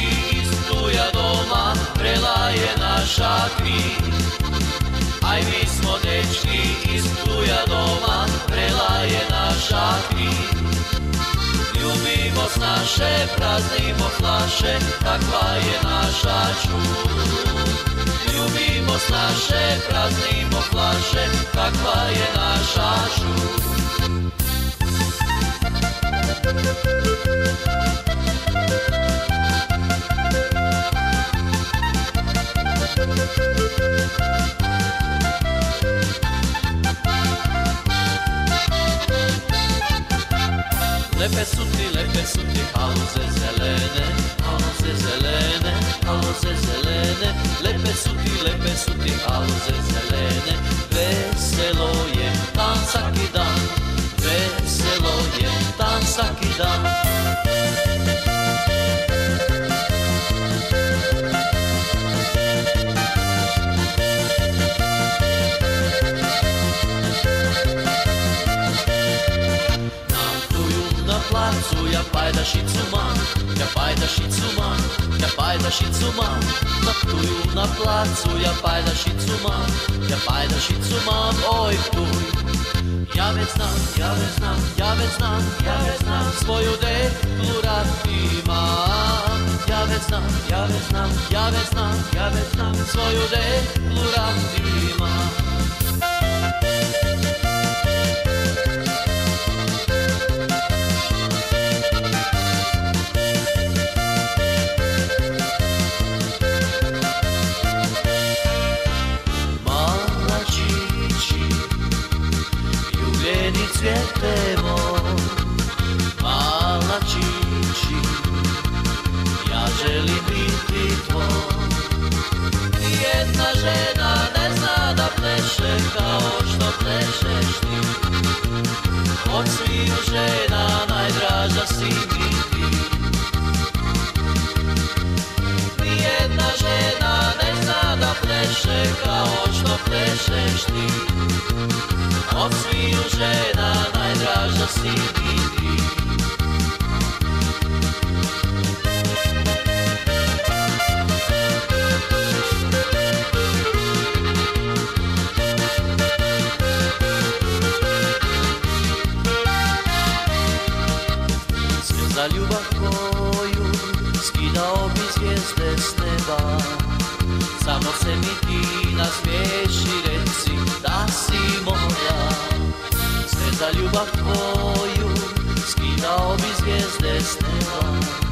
iz tuja doma, vrela je naša kriv. Aj mi smo dečki iz tuja doma, vrela je naša kriv. Ljubimo s naše, praznimo flaše, takva je naša čud. Ljubimo s naše, praznimo flaše, takva je naša čud. Lepe su ti haluze zelene, haluze zelene, haluze zelene. Lepe su ti haluze zelene. Veselo je tam svaki dan, veselo je tam svaki dan. Ja pajdašicu mam, ja pajdašicu mam, ja pajdašicu mam. Na Ptuju na placu ja pajdašicu mam, ja pajdašicu mam, oj Ptuj. Ja već znam, ja već znam, ja već znam, ja već znam, svoju deklu rad imam. Ja već znam, ja već znam, ja već znam, ja već znam, svoju deklu rad imam. Cvjetemo, mala čiči, ja želim biti tvoj. Nijedna žena ne zna da pleše kao što plešeš ti. Od svih žena najdraža si mi ti. Nijedna žena ne zna da pleše kao što plešeš ti. Od svih žena najdraža si mi ti. Sve za ljubav koju skidao bi zvijezde s neba. Samo se mi ti nasmiješi, reci da si moja. Sve za ljubav tvoju skidao bi zvijezde s neba.